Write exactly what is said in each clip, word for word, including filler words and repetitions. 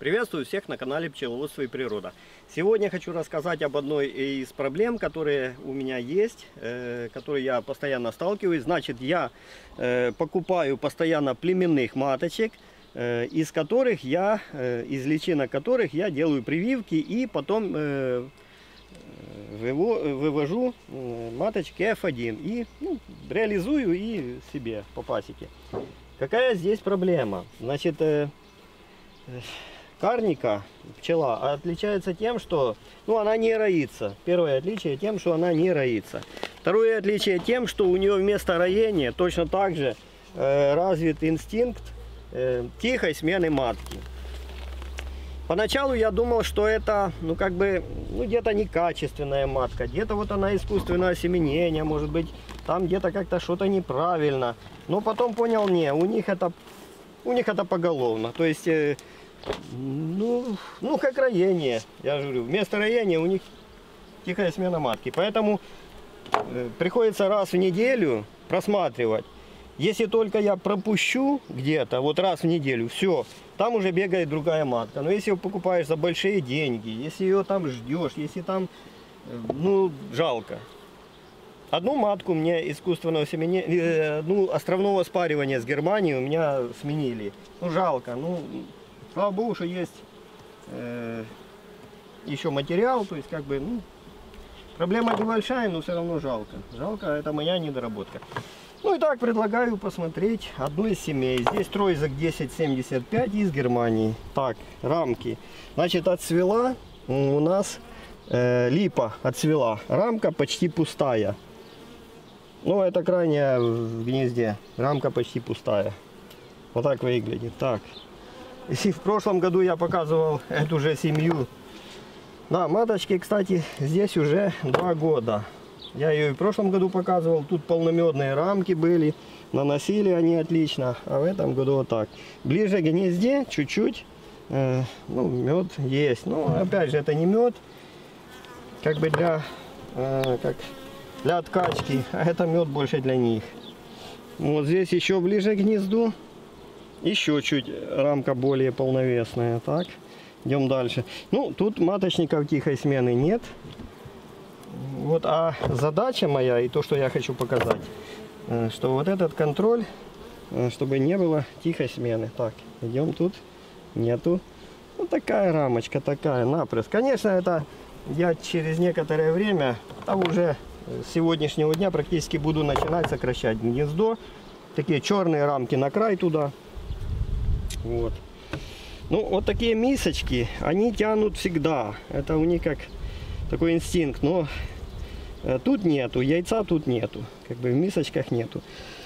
Приветствую всех на канале Пчеловодство и природа. Сегодня хочу рассказать об одной из проблем, которые у меня есть, э, которые я постоянно сталкиваюсь. Значит, я э, покупаю постоянно племенных маточек, э, из которых я, э, из личинок которых я делаю прививки и потом э, вывожу маточки эф один и ну, реализую и себе по пасеке. Какая здесь проблема? Значит, э, карника, пчела, отличается тем, что ну, она не роится. Первое отличие тем, что она не роится. Второе отличие тем, что у нее вместо роения точно так же э, развит инстинкт э, тихой смены матки. Поначалу я думал, что это ну как бы ну, где-то некачественная матка, где-то вот она искусственное осеменение, может быть там где-то как-то что-то неправильно. Но потом понял, не, у них это у них это поголовно, то есть э, ну, ну как роение, я же говорю, вместо роения у них тихая смена матки, поэтому э, приходится раз в неделю просматривать. Если только я пропущу где-то, вот раз в неделю, все, там уже бегает другая матка. Но если ее покупаешь за большие деньги, если ее там ждешь, если там, ну, жалко. Одну матку мне искусственного семени, ну, островного спаривания с Германии у меня сменили. Ну, жалко. Ну, слава богу, что есть э, еще материал, то есть, как бы, ну, проблема небольшая, но все равно жалко. Жалко, это моя недоработка. Ну и так предлагаю посмотреть одну из семей. Здесь тройзак десять семьдесят пять из Германии. Так, рамки. Значит, отцвела у нас э, липа, отцвела. Рамка почти пустая. Ну, это крайняя в гнезде. Рамка почти пустая. Вот так выглядит. Так. Если в прошлом году я показывал эту же семью. Да, маточки, кстати, здесь уже два года. Я ее и в прошлом году показывал. Тут полномедные рамки были. Наносили они отлично. А в этом году вот так. Ближе к гнезде чуть-чуть. Э, ну, мед есть. Но опять же, это не мед. Как бы для, э, как для откачки. А это мед больше для них. Вот здесь еще ближе к гнезду. Еще чуть рамка более полновесная. Так. Идем дальше. Ну, тут маточников тихой смены нет. Вот, а задача моя и то, что я хочу показать, что вот этот контроль, чтобы не было тихой смены. Так, идем тут, нету. Вот такая рамочка, такая, напрыск. Конечно, это я через некоторое время, а уже с сегодняшнего дня практически буду начинать сокращать гнездо. Такие черные рамки на край туда. Вот. Ну, вот такие мисочки, они тянут всегда. Это у них как такой инстинкт, но э, тут нету, яйца тут нету, как бы в мисочках нету.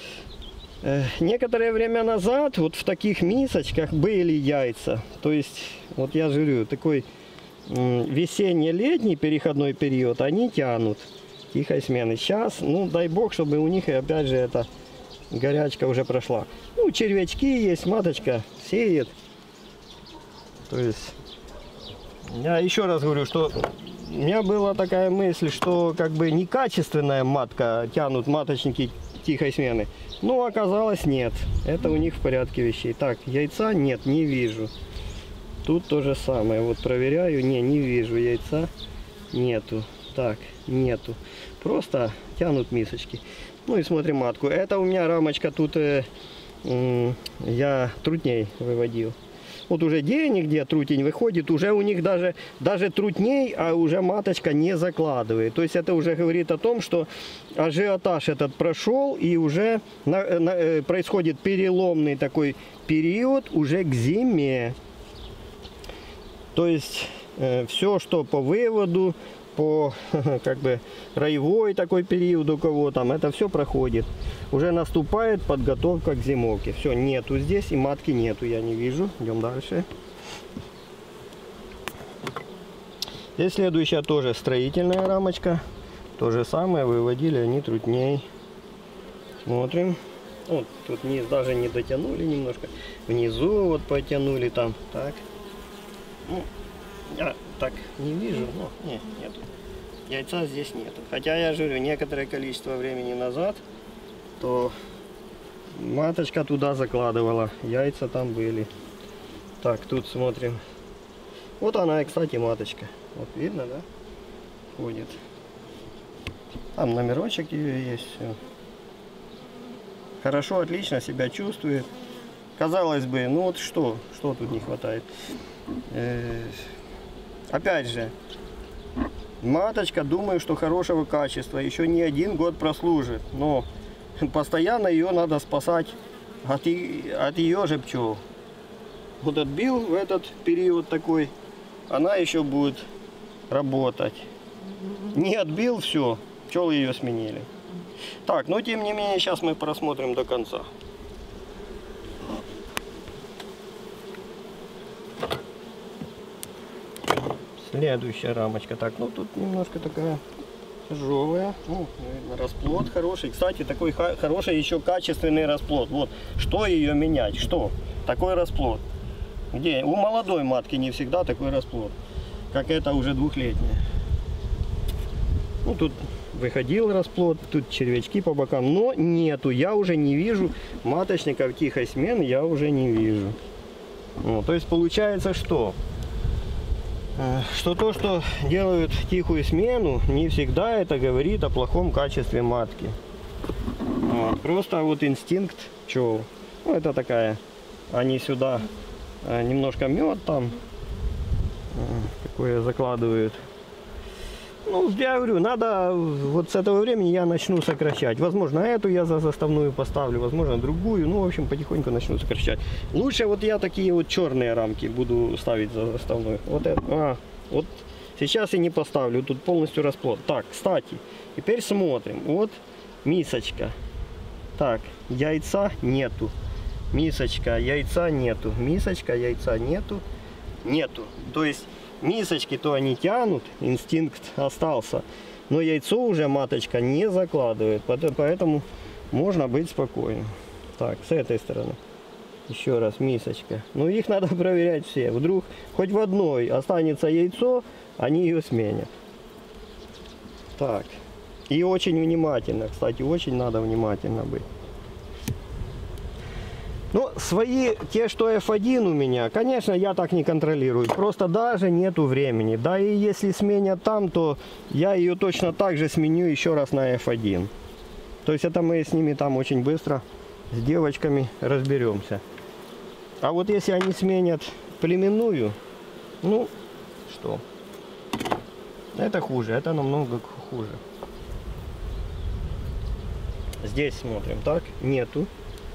Э, некоторое время назад вот в таких мисочках были яйца, то есть, вот я же говорю, такой э, весенне-летний переходной период, они тянут тихой смены. Сейчас, ну дай бог, чтобы у них опять же эта горячка уже прошла. Ну, червячки есть, маточка сеет, то есть, я еще раз говорю, что у меня была такая мысль, что как бы некачественная матка тянут маточники тихой смены. Но оказалось нет. Это у них в порядке вещей. Так, яйца нет, не вижу. Тут то же самое. Вот проверяю. Не, не вижу яйца. Нету. Так, нету. Просто тянут мисочки. Ну и смотрим матку. Это у меня рамочка тут э, э, я трутней выводил. Вот уже где-нигде трутень выходит, уже у них даже, даже трутней, а уже маточка не закладывает. То есть это уже говорит о том, что ажиотаж этот прошел и уже на, на, э, происходит переломный такой период уже к зиме. То есть э, все, что по выводу, по как бы роевой такой период у кого там, это все проходит. Уже наступает подготовка к зимовке. Все, нету здесь и матки нету, я не вижу. Идем дальше. Здесь следующая тоже строительная рамочка. То же самое, выводили они трутней. Смотрим. Вот тут низ даже не дотянули немножко. Внизу вот потянули там. Так. Ну, я так не вижу, но нет, нету. Яйца здесь нету. Хотя я же говорю, некоторое количество времени назад, то маточка туда закладывала, яйца там были. Так, тут смотрим. Вот она, и, кстати, маточка. Вот видно, да? Ходит. Там номерочек ее есть. Все. Хорошо, отлично себя чувствует. Казалось бы, ну вот что, что тут не хватает. Э-э- опять же, маточка, думаю, что хорошего качества. Еще не один год прослужит. Но постоянно ее надо спасать от, и, от ее же пчел. Вот отбил в этот период такой, она еще будет работать. Не отбил, все, пчелы ее сменили. Так, но тем не менее, сейчас мы просмотрим до конца. Следующая рамочка. Так, ну тут немножко такая тяжелая. Ну, наверное, расплод хороший. Кстати, такой хороший еще качественный расплод. Вот, что ее менять? Что? Такой расплод. Где? У молодой матки не всегда такой расплод, как это уже двухлетняя. Ну, тут выходил расплод, тут червячки по бокам, но нету. Я уже не вижу маточников тихой смены, я уже не вижу. Ну, то есть получается, что? Что то, что делают тихую смену, не всегда это говорит о плохом качестве матки. Вот. Просто вот инстинкт пчел. Ну, это такая, они сюда немножко мед там такое закладывают. Ну, я говорю, надо вот с этого времени я начну сокращать. Возможно, эту я за заставную поставлю, возможно, другую. Ну, в общем, потихоньку начну сокращать. Лучше вот я такие вот черные рамки буду ставить за заставную. Вот это, а, вот сейчас и не поставлю, тут полностью расплод. Так, кстати, теперь смотрим. Вот мисочка. Так, яйца нету. Мисочка, яйца нету. Мисочка, яйца нету. Нету. То есть мисочки то они тянут, инстинкт остался, но яйцо уже маточка не закладывает, поэтому можно быть спокойным. Так, с этой стороны еще раз мисочка. Но их надо проверять все. Вдруг хоть в одной останется яйцо, они ее сменят. Так, и очень внимательно, кстати, очень надо внимательно быть. Ну, свои, те, что эф один у меня, конечно, я так не контролирую. Просто даже нету времени. Да и если сменят там, то я ее точно так же сменю еще раз на эф один. То есть это мы с ними там очень быстро, с девочками, разберемся. А вот если они сменят племенную, ну, что? Это хуже, это намного хуже. Здесь смотрим, так, нету.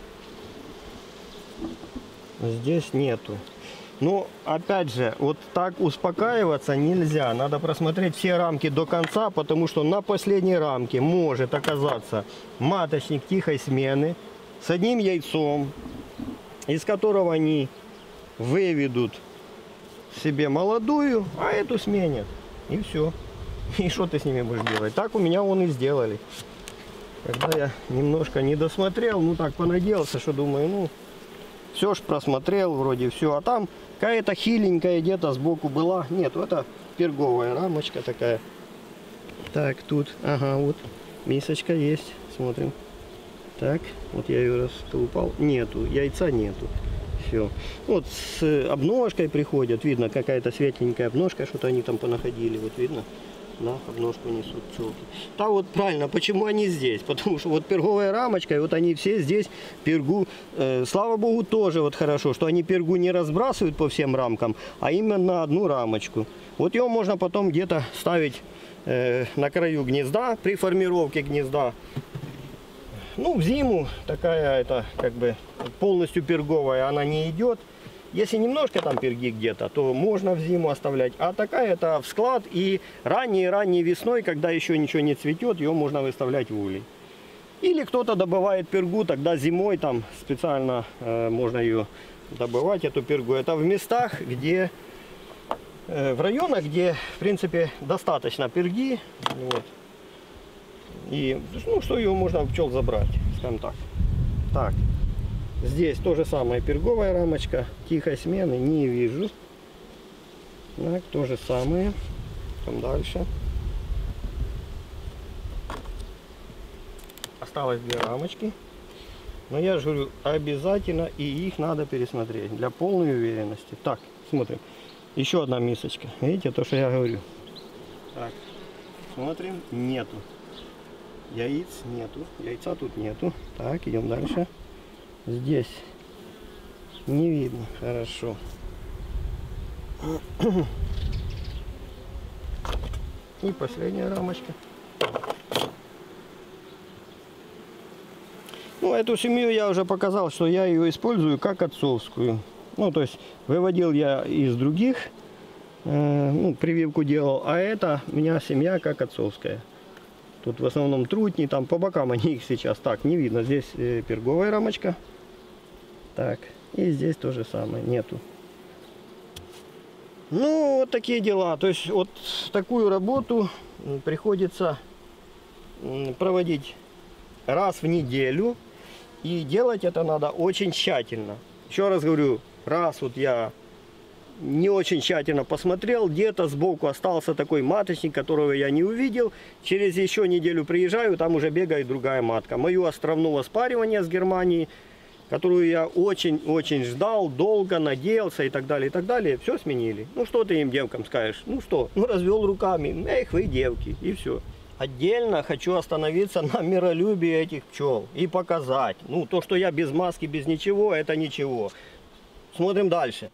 Здесь нету. Но опять же, вот так успокаиваться нельзя. Надо просмотреть все рамки до конца, потому что на последней рамке может оказаться маточник тихой смены с одним яйцом, из которого они выведут себе молодую, а эту сменят. И все. И что ты с ними будешь делать? Так у меня вон и сделали. Когда я немножко не досмотрел, ну так понадеялся, что думаю, ну... Все ж просмотрел, вроде все. А там какая-то хиленькая где-то сбоку была. Нет, это перговая рамочка такая. Так, тут, ага, вот мисочка есть. Смотрим. Так, вот я ее растолупал. Нету, яйца нету. Все. Вот с обножкой приходят. Видно, какая-то светленькая обножка. Что-то они там понаходили. Вот видно. Да, обножку несут пчелки. Да, вот правильно, почему они здесь? Потому что вот перговая рамочка, и вот они все здесь пергу. Э, слава богу, тоже вот хорошо, что они пергу не разбрасывают по всем рамкам, а именно одну рамочку. Вот ее можно потом где-то ставить э, на краю гнезда при формировке гнезда. Ну, в зиму такая, это как бы полностью перговая, она не идет. Если немножко там перги где-то, то можно в зиму оставлять. А такая это в склад, и ранней-ранней весной, когда еще ничего не цветет, ее можно выставлять в улей. Или кто-то добывает пергу, тогда зимой там специально э, можно ее добывать, эту пергу. Это в местах, где, э, в районах, где в принципе достаточно перги. Вот. И ну, что ее можно у пчел забрать, скажем так. Так. Здесь то же самое, перговая рамочка, тихой смены не вижу. Так, то же самое. Там дальше. Осталось две рамочки. Но я же говорю, обязательно и их надо пересмотреть для полной уверенности. Так, смотрим. Еще одна мисочка. Видите, то, что я говорю. Так, смотрим. Нету. Яиц нету. Яйца тут нету. Так, идем дальше. Здесь не видно. Хорошо. И последняя рамочка. Ну, эту семью я уже показал, что я ее использую как отцовскую. Ну, то есть выводил я из других, э, ну, прививку делал, а это у меня семья как отцовская. Тут в основном трутни, там по бокам они их сейчас так не видно. Здесь э, перговая рамочка. Так, и здесь то же самое, нету. Ну, вот такие дела. То есть вот такую работу приходится проводить раз в неделю. И делать это надо очень тщательно. Еще раз говорю, раз вот я не очень тщательно посмотрел, где-то сбоку остался такой маточник, которого я не увидел. Через еще неделю приезжаю, там уже бегает другая матка. Мою островного спаривания с Германии, которую я очень-очень ждал, долго надеялся и так далее, и так далее, все сменили. Ну что ты им, девкам, скажешь? Ну что? Ну развел руками. Эх вы, девки, и все. Отдельно хочу остановиться на миролюбии этих пчел и показать. Ну, то, что я без маски, без ничего, это ничего. Смотрим дальше.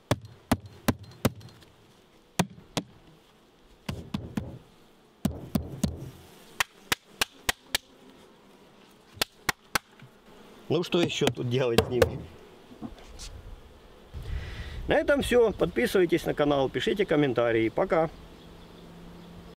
Ну, что еще тут делать с ними? На этом все. Подписывайтесь на канал, пишите комментарии. Пока.